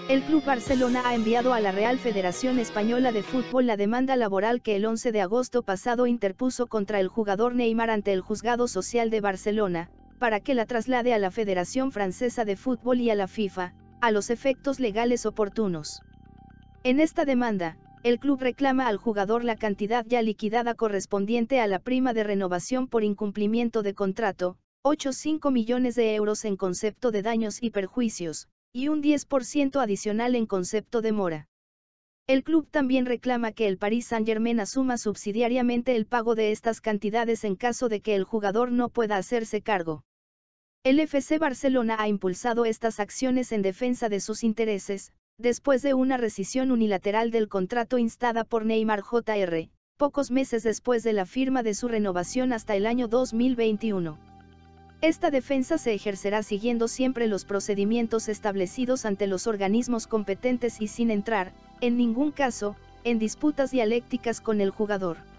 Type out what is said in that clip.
El Club Barcelona ha enviado a la Real Federación Española de Fútbol la demanda laboral que el 11 de agosto pasado interpuso contra el jugador Neymar ante el Juzgado Social de Barcelona, para que la traslade a la Federación Francesa de Fútbol y a la FIFA, a los efectos legales oportunos. En esta demanda, el club reclama al jugador la cantidad ya liquidada correspondiente a la prima de renovación por incumplimiento de contrato, 8,5 millones de euros en concepto de daños y perjuicios, y un 10% adicional en concepto de mora. El club también reclama que el Paris Saint-Germain asuma subsidiariamente el pago de estas cantidades en caso de que el jugador no pueda hacerse cargo. El FC Barcelona ha impulsado estas acciones en defensa de sus intereses, después de una rescisión unilateral del contrato instada por Neymar Jr., pocos meses después de la firma de su renovación hasta el año 2021. Esta defensa se ejercerá siguiendo siempre los procedimientos establecidos ante los organismos competentes y sin entrar, en ningún caso, en disputas dialécticas con el jugador.